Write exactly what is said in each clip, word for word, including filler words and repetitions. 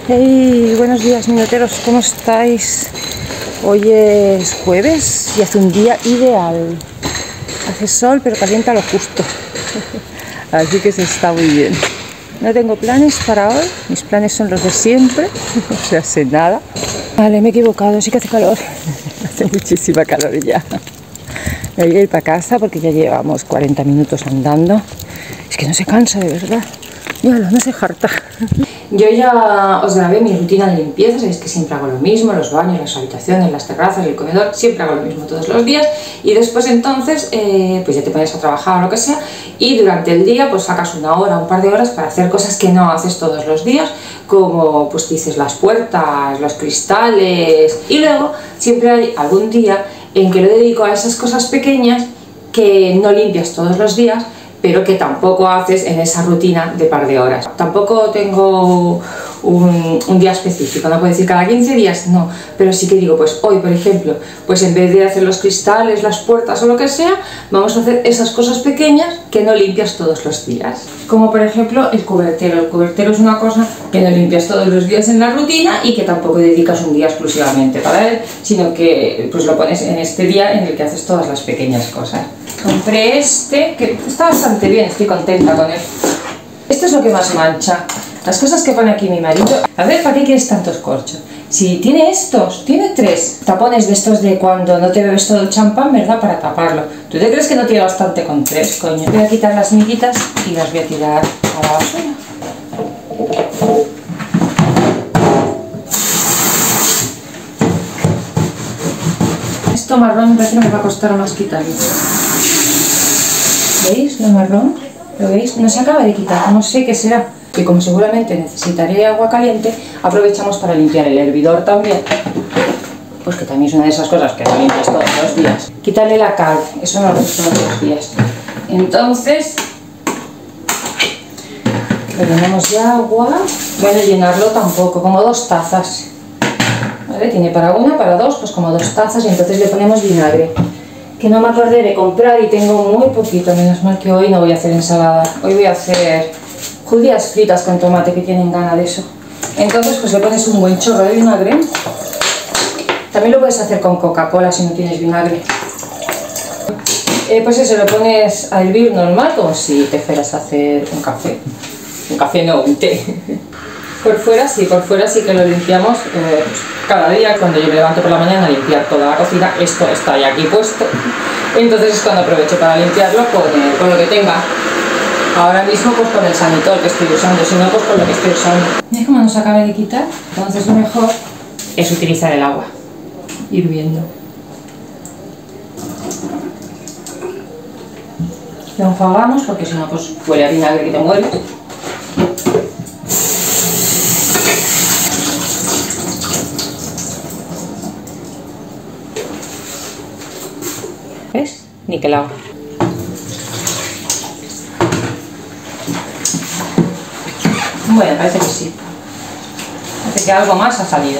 Hey, buenos días, minuteros, ¿cómo estáis? Hoy es jueves y hace un día ideal. Hace sol, pero calienta lo justo. Así que se está muy bien. No tengo planes para hoy, mis planes son los de siempre, o sea, sé nada. Vale, me he equivocado, sí que hace calor. Hace muchísima calor ya. Me voy a ir para casa porque ya llevamos cuarenta minutos andando. Es que no se cansa, de verdad. Míralo, no se harta. Yo ya os grabé mi rutina de limpieza, sabéis que siempre hago lo mismo, los baños, las habitaciones, las terrazas, el comedor, siempre hago lo mismo todos los días y después entonces eh, pues ya te pones a trabajar o lo que sea y durante el día pues sacas una hora, un par de horas para hacer cosas que no haces todos los días, como pues dices las puertas, los cristales, y luego siempre hay algún día en que lo dedico a esas cosas pequeñas que no limpias todos los días, pero que tampoco haces en esa rutina de par de horas. Tampoco tengo un, un día específico, no puedo decir cada quince días, no, pero sí que digo, pues hoy, por ejemplo, pues en vez de hacer los cristales, las puertas o lo que sea, vamos a hacer esas cosas pequeñas que no limpias todos los días. Como por ejemplo el cubertero. El cubertero es una cosa que no limpias todos los días en la rutina y que tampoco dedicas un día exclusivamente para él, sino que pues lo pones en este día en el que haces todas las pequeñas cosas. Compré este, que está bastante bien, estoy contenta con él. Esto es lo que más mancha. Las cosas que pone aquí mi marido. A ver, ¿para qué quieres tantos corchos? Si tiene estos, tiene tres tapones de estos de cuando no te bebes todo el champán, ¿verdad? Para taparlo. ¿Tú te crees que no tiene bastante con tres, coño? Voy a quitar las miguitas y las voy a tirar a la basura. Esto marrón me parece que me va a costar más quitarlo. ¿Veis lo marrón? ¿Lo veis? No se acaba de quitar, no sé qué será. Y como seguramente necesitaré agua caliente, aprovechamos para limpiar el hervidor también. Pues que también es una de esas cosas que no limpias todos los días. Quitarle la cal, eso no lo haces todos los días. Entonces, le ponemos ya agua. Voy a llenarlo tampoco, como dos tazas. ¿Vale? Tiene para una, para dos, pues como dos tazas y entonces le ponemos vinagre. Que no me acordé de comprar y tengo muy poquito, menos mal que hoy no voy a hacer ensalada. Hoy voy a hacer judías fritas con tomate, que tienen ganas de eso. Entonces pues le pones un buen chorro de vinagre. También lo puedes hacer con Coca-Cola si no tienes vinagre. Eh, pues eso, lo pones a hervir normal, como si te fueras a hacer un café. Un café no, un té. Por fuera sí, por fuera sí que lo limpiamos eh, pues, cada día. Cuando yo me levanto por la mañana a limpiar toda la cocina, esto está ya aquí puesto. Entonces es cuando aprovecho para limpiarlo con, eh, con lo que tenga. Ahora mismo pues con el sanitol que estoy usando, si no pues con lo que estoy usando. ¿Ves cómo nos acaba de quitar? Entonces lo mejor es utilizar el agua hirviendo. Lo enjuagamos porque si no pues huele a vinagre que te muere. ¿Ves? Niquelado. Bueno, parece que sí. Parece que algo más ha salido.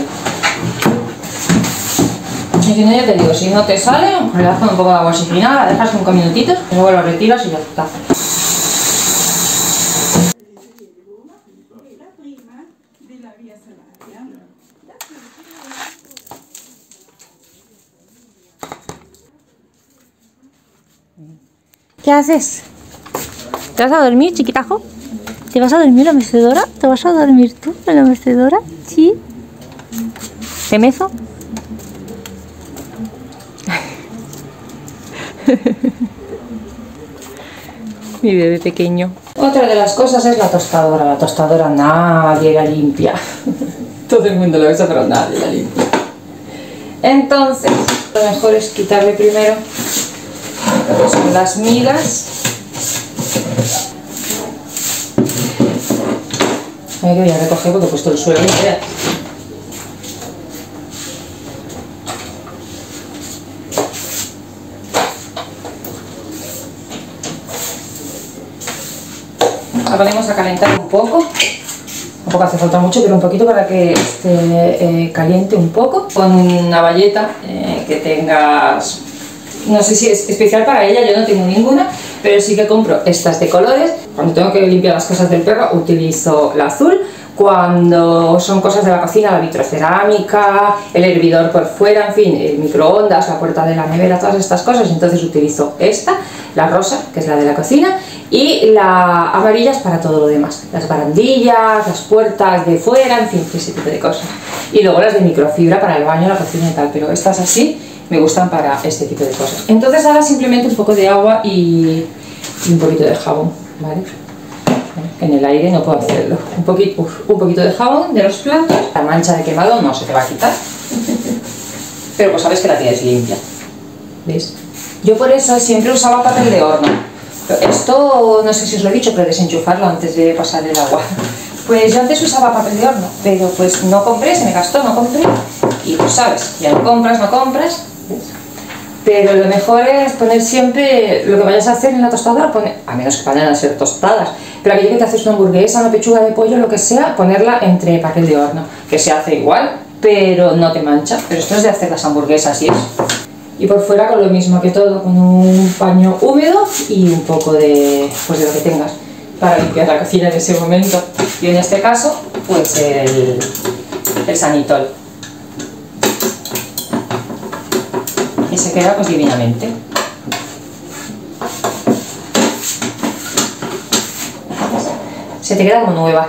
Y si no, ya te digo, si no te sale, le das con un poco de agua oxigenada, la dejas cinco minutitos, y luego lo retiras y ya está. ¿Qué haces? ¿Te vas a dormir, chiquitajo? ¿Te vas a dormir en la mecedora? ¿Te vas a dormir tú en la mecedora? Sí. ¿Te mezo? Mi bebé pequeño. Otra de las cosas es la tostadora. La tostadora nadie la limpia. Todo el mundo la usa, pero nadie la limpia. Entonces, lo mejor es quitarle primero lo que son las migas. A ver que voy a recoger porque he puesto el suelo entero. La ponemos a calentar un poco. Tampoco hace falta mucho, pero un poquito para que esté eh, caliente un poco. Con una bayeta eh, que tengas, no sé si es especial para ella, yo no tengo ninguna, pero sí que compro estas de colores. Cuando tengo que limpiar las cosas del perro utilizo la azul, Cuando son cosas de la cocina, la vitrocerámica, el hervidor por fuera, en fin, el microondas, la puerta de la nevera, todas estas cosas, entonces utilizo esta, la rosa, que es la de la cocina, y la amarilla es para todo lo demás, las barandillas, las puertas de fuera, en fin, ese tipo de cosas. Y luego las de microfibra para el baño, la cocina y tal, pero estas así me gustan para este tipo de cosas. Entonces ahora simplemente un poco de agua y, y un poquito de jabón, ¿vale? En el aire no puedo hacerlo. Un poquito, uf, un poquito de jabón de los platos. La mancha de quemado no se te va a quitar, pero pues sabes que la tienes limpia, ¿ves? Yo por eso siempre usaba papel de horno. Esto no sé si os lo he dicho, pero desenchufarlo antes de pasar el agua. Pues yo antes usaba papel de horno, pero pues no compré, se me gastó, no compré. Y pues sabes, ya no compras, no compras, ¿ves? Pero lo mejor es poner siempre lo que vayas a hacer en la tostadora, poner, a menos que vayan a ser tostadas, pero aquello que te haces una hamburguesa, una pechuga de pollo, lo que sea, ponerla entre papel de horno, que se hace igual, pero no te mancha. Pero esto es de hacer las hamburguesas y eso. Y por fuera con lo mismo que todo, con un paño húmedo y un poco de, pues de lo que tengas para limpiar la cocina en ese momento. Y en este caso, pues el, el Sanitol. Y se queda pues divinamente. Se te queda como nueva.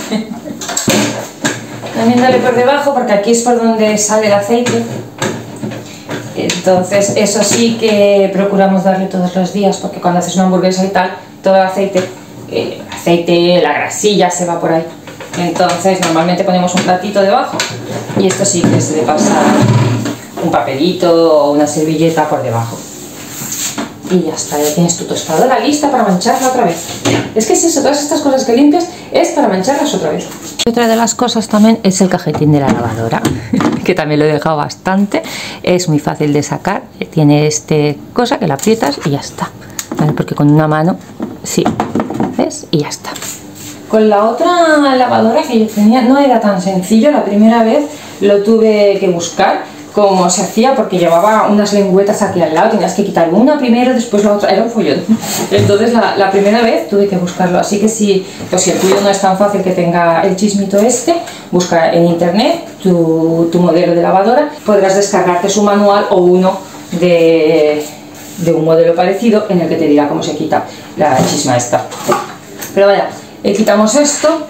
También dale por debajo porque aquí es por donde sale el aceite. Entonces eso sí que procuramos darle todos los días porque cuando haces una hamburguesa y tal, todo el aceite, eh, aceite, la grasilla se va por ahí. Entonces normalmente ponemos un platito debajo y esto sí que se le pasa un papelito o una servilleta por debajo. Y ya está, ya tienes tu tostadora lista para mancharla otra vez. Es que es eso, todas estas cosas que limpias es para mancharlas otra vez. Otra de las cosas también es el cajetín de la lavadora, que también lo he dejado bastante. Es muy fácil de sacar, tiene este cosa que la aprietas y ya está, ¿vale? Porque con una mano, sí, ¿ves? Y ya está. Con la otra lavadora que yo tenía no era tan sencillo, la primera vez lo tuve que buscar cómo se hacía porque llevaba unas lengüetas aquí al lado, tenías que quitar una primero, después la otra, era un follón. Entonces la, la primera vez tuve que buscarlo, así que si, pues si el tuyo no es tan fácil que tenga el chismito este, busca en internet tu, tu modelo de lavadora, podrás descargarte su manual o uno de, de un modelo parecido en el que te dirá cómo se quita la chisma esta. Pero vaya, eh, quitamos esto.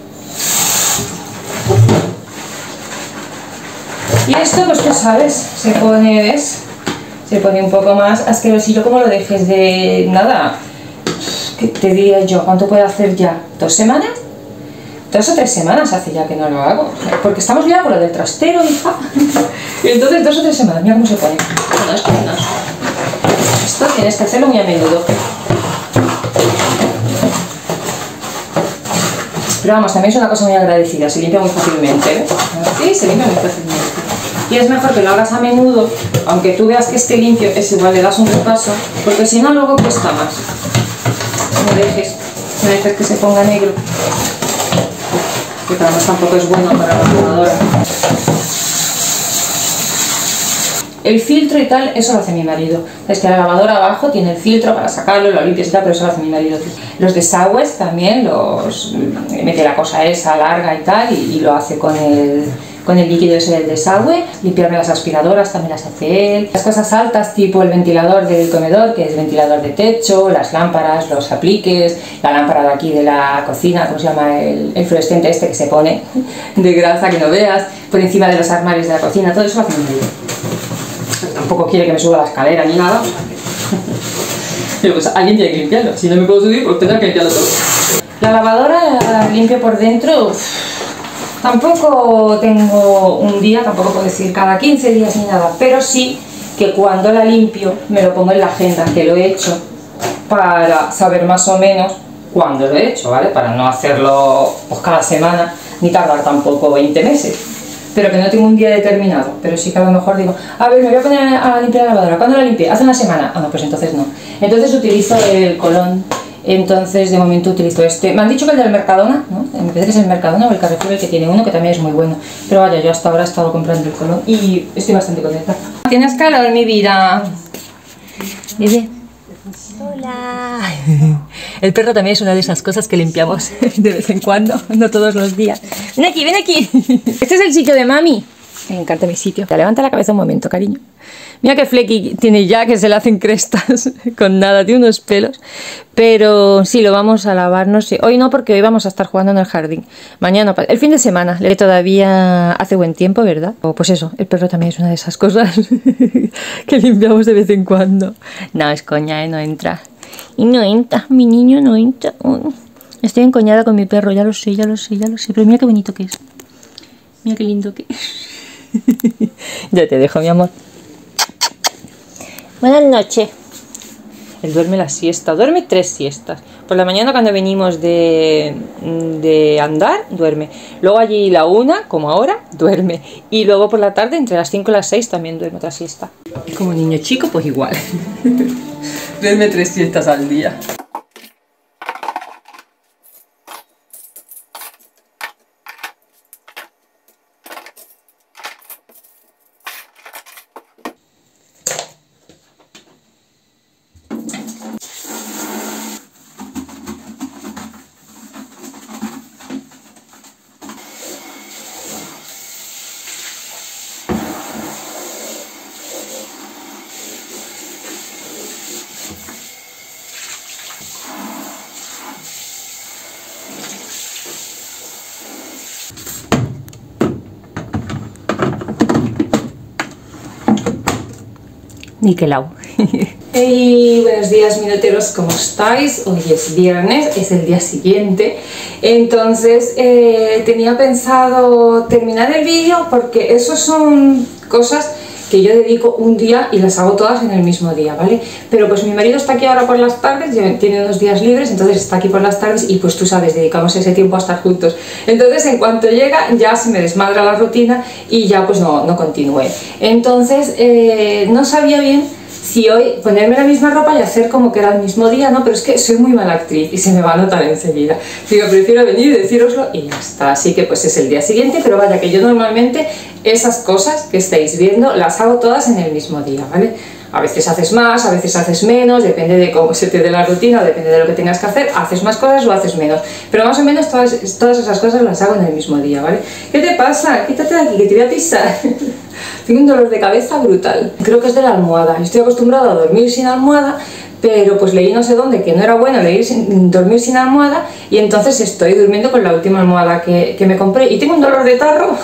Y esto, pues tú sabes, se pone, ¿ves? Se pone un poco más asquerosillo como lo dejes de nada. ¿Qué te diría yo? ¿Cuánto puedo hacer ya? ¿Dos semanas? Dos o tres semanas hace ya que no lo hago. Porque estamos ya con lo del trastero, hija. Y entonces dos o tres semanas, mira cómo se pone. Bueno, es que no. Esto tienes que hacerlo muy a menudo. Pero vamos, también es una cosa muy agradecida, se limpia muy fácilmente, ¿eh? Sí, se limpia muy fácilmente. Y es mejor que lo hagas a menudo, aunque tú veas que esté limpio, es igual, le das un repaso, porque si no luego cuesta más. No dejes, no dejes que se ponga negro, que además tampoco es bueno para la lavadora. El filtro y tal, eso lo hace mi marido. Es que la lavadora abajo tiene el filtro para sacarlo, lo limpias y tal, pero eso lo hace mi marido. Los desagües también, los mete la cosa esa larga y tal, y, y lo hace con el, con el líquido ese del desagüe. Limpiarme las aspiradoras también las hace él. Las cosas altas, tipo el ventilador del comedor, que es ventilador de techo, las lámparas, los apliques, la lámpara de aquí de la cocina, ¿cómo se llama? El, el fluorescente este que se pone de grasa que no veas, por encima de los armarios de la cocina, todo eso lo hace mi marido. Tampoco quiere que me suba la escalera ni nada. Pero pues alguien tiene que limpiarlo. Si no me puedo subir, pues tendré que limpiarlo todo. La lavadora la limpio por dentro. Uf, tampoco tengo un día, tampoco puedo decir cada quince días ni nada. Pero sí que cuando la limpio me lo pongo en la agenda que lo he hecho para saber más o menos cuándo lo he hecho, ¿vale? Para no hacerlo pues, cada semana ni tardar tampoco veinte meses. Pero que no tengo un día determinado, pero sí que a lo mejor digo, a ver, me voy a poner a limpiar la lavadora. ¿Cuándo la limpié? Hace una semana. Ah, no, pues entonces no. Entonces utilizo el Colón, entonces de momento utilizo este. Me han dicho que el del Mercadona, ¿no? Me parece que es el Mercadona o el Carrefour el que tiene uno, que también es muy bueno. Pero vaya, yo hasta ahora he estado comprando el Colón y estoy bastante contenta. ¿Tienes calor, mi vida? Bebé. Hola. El perro también es una de esas cosas que limpiamos de vez en cuando, no todos los días. Ven aquí, ven aquí. Este es el sitio de mami. Me encanta mi sitio. Levanta la cabeza un momento, cariño. Mira qué flequi tiene ya, que se le hacen crestas con nada, tiene unos pelos. Pero sí, lo vamos a lavar, no sé. Hoy no, porque hoy vamos a estar jugando en el jardín. Mañana, el fin de semana, todavía hace buen tiempo, ¿verdad? O pues eso, el perro también es una de esas cosas que limpiamos de vez en cuando. No, es coña, ¿eh? No entra. Y no entra, mi niño no entra. Uy, estoy encoñada con mi perro, ya lo sé, ya lo sé, ya lo sé. Pero mira qué bonito que es. Mira qué lindo que es. Ya te dejo, mi amor. Buenas noches. Él duerme la siesta, duerme tres siestas. Por la mañana cuando venimos de, de andar, duerme. Luego allí la una, como ahora, duerme. Y luego por la tarde, entre las cinco y las seis, también duerme otra siesta. Como niño chico, pues igual. Duerme tres siestas al día. Niquelau. Hey, buenos días minuteros, ¿cómo estáis? Hoy es viernes, es el día siguiente. Entonces eh, tenía pensado terminar el vídeo porque eso son cosas que yo dedico un día y las hago todas en el mismo día, ¿vale? Pero pues mi marido está aquí ahora por las tardes, tiene unos días libres, entonces está aquí por las tardes y pues tú sabes, dedicamos ese tiempo a estar juntos. Entonces en cuanto llega ya se me desmadra la rutina y ya pues no, no continúe. Entonces eh, no sabía bien si hoy ponerme la misma ropa y hacer como que era el mismo día, ¿no? Pero es que soy muy mala actriz y se me va a notar enseguida. Digo, prefiero venir y decíroslo y ya está. Así que pues es el día siguiente, pero vaya que yo normalmente esas cosas que estáis viendo las hago todas en el mismo día, ¿vale? A veces haces más, a veces haces menos, depende de cómo se te dé la rutina, depende de lo que tengas que hacer, haces más cosas o haces menos. Pero más o menos todas, todas esas cosas las hago en el mismo día, ¿vale? ¿Qué te pasa? Quítate de aquí que te voy a pisar. Tengo un dolor de cabeza brutal. Creo que es de la almohada. Estoy acostumbrada a dormir sin almohada, pero pues leí no sé dónde que no era bueno leer sin, dormir sin almohada y entonces estoy durmiendo con la última almohada que, que me compré y tengo un dolor de tarro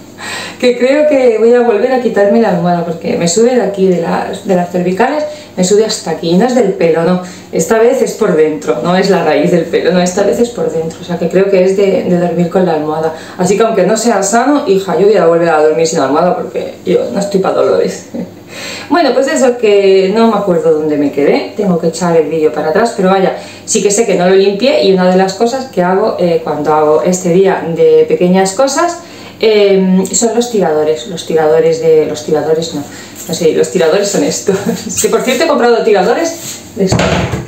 que creo que voy a volver a quitarme la almohada porque me sube de aquí, de las, de las cervicales, me sube hasta aquí, y no es del pelo, no, esta vez es por dentro, no es la raíz del pelo, no, esta vez es por dentro, o sea que creo que es de, de dormir con la almohada, así que aunque no sea sano, hija, yo voy a volver a dormir sin almohada porque yo no estoy para dolores. Bueno, pues eso, que no me acuerdo dónde me quedé, tengo que echar el vídeo para atrás, pero vaya, sí que sé que no lo limpié y una de las cosas que hago eh, cuando hago este día de pequeñas cosas eh, son los tiradores, los tiradores de... los tiradores no, no sé, los tiradores son estos, que por cierto he comprado tiradores de esto.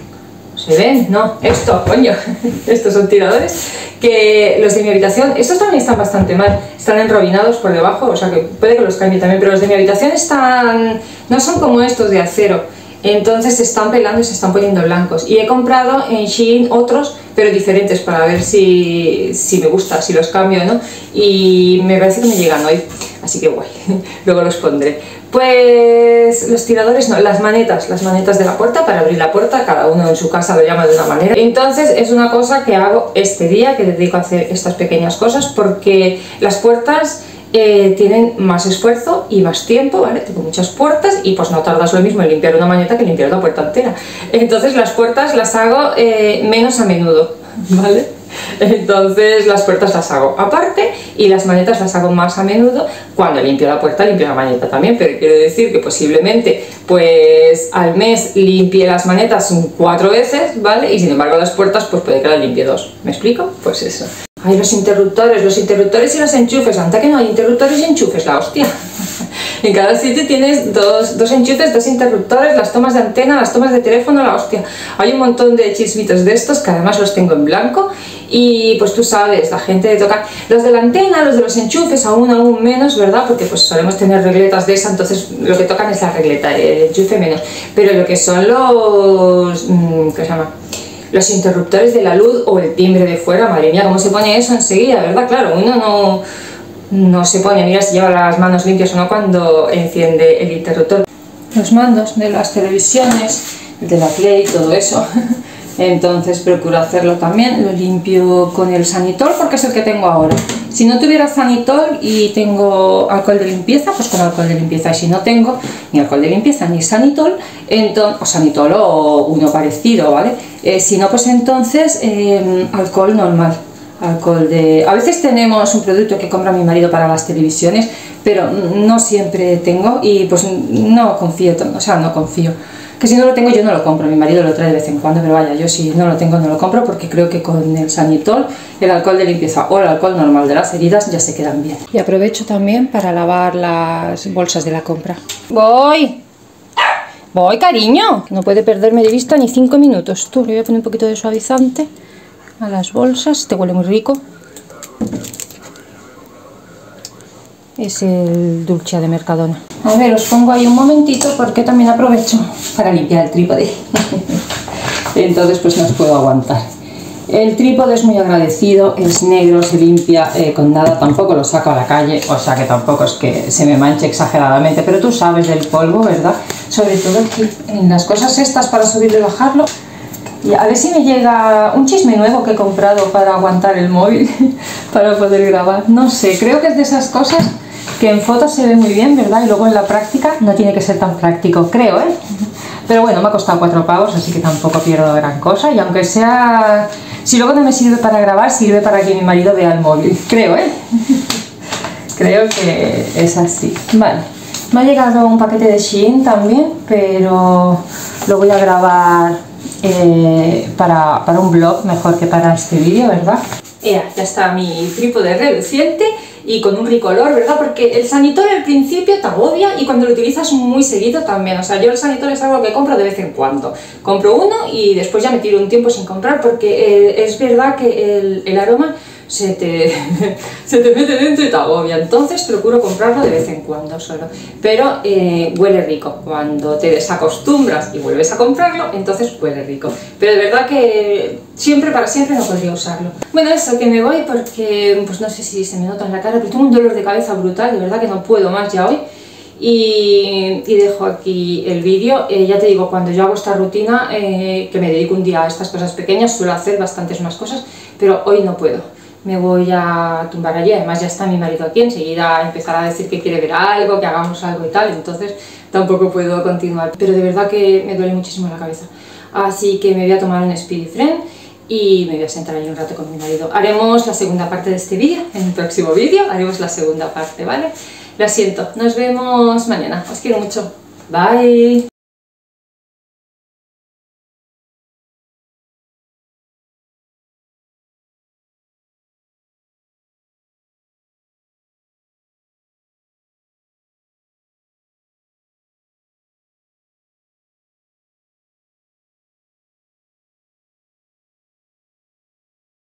¿Se ven? No, esto, coño, estos son tiradores, que los de mi habitación, estos también están bastante mal, están enrobinados por debajo, o sea que puede que los cambie también, pero los de mi habitación están, no son como estos de acero, entonces se están pelando y se están poniendo blancos, y he comprado en Shein otros, pero diferentes, para ver si, si me gusta, si los cambio o no, y me parece que me llegan hoy, así que guay, luego los pondré. Pues los tiradores no, las manetas, las manetas de la puerta para abrir la puerta, cada uno en su casa lo llama de una manera. Entonces es una cosa que hago este día, que dedico a hacer estas pequeñas cosas, porque las puertas eh, tienen más esfuerzo y más tiempo, ¿vale? Tengo muchas puertas y pues no tardas lo mismo en limpiar una maneta que limpiar una puerta entera. Entonces las puertas las hago eh, menos a menudo, ¿vale? Entonces las puertas las hago aparte y las manetas las hago más a menudo. Cuando limpio la puerta limpio la maneta también, pero quiero decir que posiblemente pues al mes limpie las manetas cuatro veces, ¿vale? Y sin embargo las puertas pues puede que las limpie dos. ¿Me explico? Pues eso. Ay, los interruptores, los interruptores y los enchufes, anda que no hay interruptores y enchufes, la hostia. En cada sitio tienes dos, dos enchufes, dos interruptores, las tomas de antena, las tomas de teléfono, la hostia. Hay un montón de chismitos de estos que además los tengo en blanco Y pues tú sabes, la gente toca los de la antena, los de los enchufes, aún aún menos, ¿verdad? Porque pues solemos tener regletas de esa, entonces lo que tocan es la regleta, el enchufe menos. Pero lo que son los... ¿qué se llama? Los interruptores de la luz o el timbre de fuera, madre mía, cómo se pone eso enseguida, ¿verdad? Claro, uno no, no se pone, mira si lleva las manos limpias o no cuando enciende el interruptor. Los mandos de las televisiones, de la Play, todo eso. Entonces procuro hacerlo también, lo limpio con el Sanitol porque es el que tengo ahora. Si no tuviera Sanitol y tengo alcohol de limpieza, pues con alcohol de limpieza. Y si no tengo ni alcohol de limpieza ni Sanitol, entonces, o Sanitol o uno parecido, ¿vale? Eh, si no, pues entonces eh, alcohol normal. Alcohol de... A veces tenemos un producto que compra mi marido para las televisiones, pero no siempre tengo y pues no confío, o sea, no confío. Que si no lo tengo yo no lo compro, mi marido lo trae de vez en cuando, pero vaya, yo si no lo tengo no lo compro porque creo que con el Sanitol, el alcohol de limpieza o el alcohol normal de las heridas ya se quedan bien. Y aprovecho también para lavar las bolsas de la compra. ¡Voy! ¡Voy, cariño! No puede perderme de vista ni cinco minutos. Tú, le voy a poner un poquito de suavizante a las bolsas, te huele muy rico. Es el dulce de Mercadona. A ver, os pongo ahí un momentito porque también aprovecho para limpiar el trípode. Entonces pues no os puedo aguantar. El trípode es muy agradecido, es negro, se limpia eh, con nada, tampoco lo saco a la calle, o sea que tampoco es que se me manche exageradamente, pero tú sabes del polvo, ¿verdad? Sobre todo aquí, en las cosas estas para subirlo y bajarlo. Y a ver si me llega un chisme nuevo que he comprado para aguantar el móvil, para poder grabar. No sé, creo que es de esas cosas que en fotos se ve muy bien, ¿verdad? Y luego en la práctica no tiene que ser tan práctico, creo, ¿eh? Pero bueno, me ha costado cuatro pavos, así que tampoco pierdo gran cosa. Y aunque sea... Si luego no me sirve para grabar, sirve para que mi marido vea el móvil, creo, ¿eh? Creo que es así. Vale, me ha llegado un paquete de Shein también, pero lo voy a grabar eh, para, para un blog mejor que para este vídeo, ¿verdad? Ea, ya está mi trípode reluciente y con un ricolor, ¿verdad? Porque el Sanitol al principio te agobia y cuando lo utilizas muy seguido también. O sea, yo el Sanitol es algo que compro de vez en cuando. Compro uno y después ya me tiro un tiempo sin comprar porque eh, es verdad que el, el aroma se te, se te mete dentro y te agobia. Entonces procuro comprarlo de vez en cuando solo. Pero eh, huele rico. Cuando te desacostumbras y vuelves a comprarlo, entonces huele rico. Pero de verdad que siempre, para siempre no podría usarlo. Bueno, eso, que me voy porque, pues no sé si se me nota en la cara, pero tengo un dolor de cabeza brutal, de verdad que no puedo más ya hoy. Y, y dejo aquí el vídeo. Eh, ya te digo, cuando yo hago esta rutina, eh, que me dedico un día a estas cosas pequeñas, suelo hacer bastantes más cosas, pero hoy no puedo. Me voy a tumbar allí, además ya está mi marido aquí, enseguida empezará a decir que quiere ver algo, que hagamos algo y tal, entonces tampoco puedo continuar. Pero de verdad que me duele muchísimo la cabeza. Así que me voy a tomar un Speedy Friend y me voy a sentar ahí un rato con mi marido. Haremos la segunda parte de este vídeo, en el próximo vídeo haremos la segunda parte, ¿vale? Lo siento, nos vemos mañana, os quiero mucho, bye.